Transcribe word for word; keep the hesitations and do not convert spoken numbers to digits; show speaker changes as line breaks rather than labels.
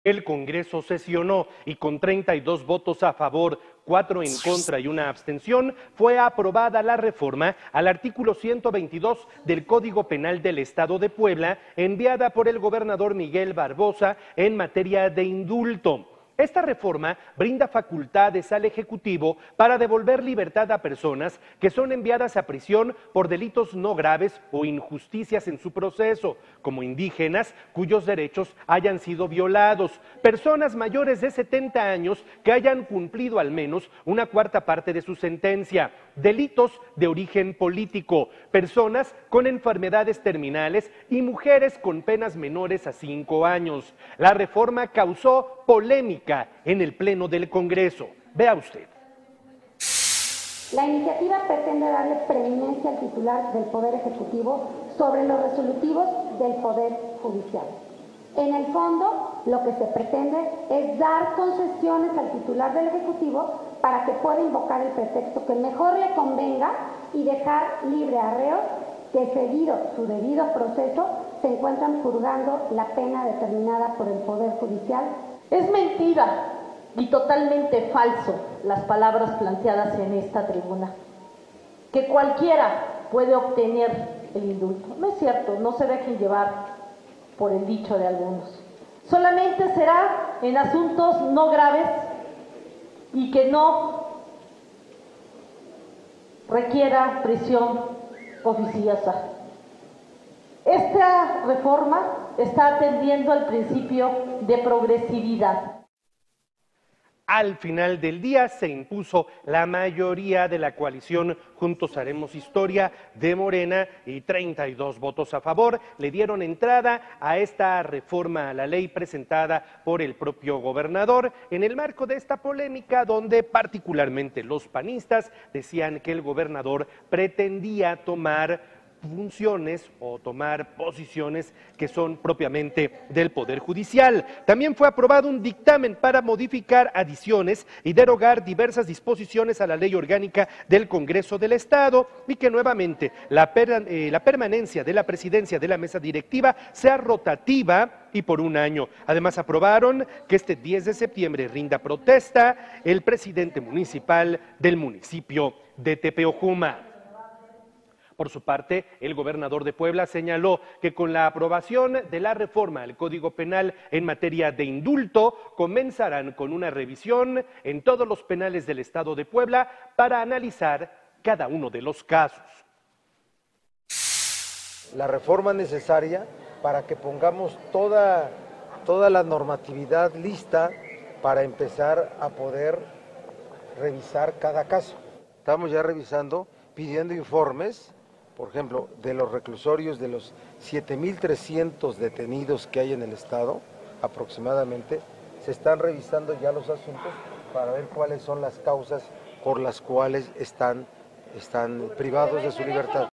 El Congreso sesionó y con treinta y dos votos a favor, cuatro en contra y una abstención, fue aprobada la reforma al artículo ciento veintidós del Código Penal del Estado de Puebla, enviada por el gobernador Miguel Barbosa en materia de indulto. Esta reforma brinda facultades al Ejecutivo para devolver libertad a personas que son enviadas a prisión por delitos no graves o injusticias en su proceso, como indígenas cuyos derechos hayan sido violados, personas mayores de setenta años que hayan cumplido al menos una cuarta parte de su sentencia, delitos de origen político, personas con enfermedades terminales y mujeres con penas menores a cinco años. La reforma causó polémica en el Pleno del Congreso. Vea usted.
La iniciativa pretende darle preeminencia al titular del Poder Ejecutivo sobre los resolutivos del Poder Judicial. En el fondo, lo que se pretende es dar concesiones al titular del Ejecutivo para que pueda invocar el pretexto que mejor le convenga y dejar libre a reos que, seguido su debido proceso, se encuentran purgando la pena determinada por el Poder Judicial.
Es mentira y totalmente falso las palabras planteadas en esta tribuna, que cualquiera puede obtener el indulto. No es cierto, no se dejen llevar por el dicho de algunos. Solamente será en asuntos no graves y que no requiera prisión oficiosa. Esta reforma está atendiendo al principio de progresividad.
Al final del día se impuso la mayoría de la coalición Juntos Haremos Historia de Morena y treinta y dos votos a favor le dieron entrada a esta reforma a la ley presentada por el propio gobernador en el marco de esta polémica donde particularmente los panistas decían que el gobernador pretendía tomar funciones o tomar posiciones que son propiamente del Poder Judicial. También fue aprobado un dictamen para modificar adiciones y derogar diversas disposiciones a la ley orgánica del Congreso del Estado y que nuevamente la, per, eh, la permanencia de la presidencia de la mesa directiva sea rotativa y por un año. Además aprobaron que este diez de septiembre rinda protesta el presidente municipal del municipio de Tepeojuma. Por su parte, el gobernador de Puebla señaló que con la aprobación de la reforma al Código Penal en materia de indulto, comenzarán con una revisión en todos los penales del Estado de Puebla para analizar cada uno de los casos.
La reforma necesaria para que pongamos toda, toda la normatividad lista para empezar a poder revisar cada caso. Estamos ya revisando, pidiendo informes, por ejemplo, de los reclusorios, de los siete mil trescientos detenidos que hay en el Estado, aproximadamente, se están revisando ya los asuntos para ver cuáles son las causas por las cuales están, están privados de su libertad.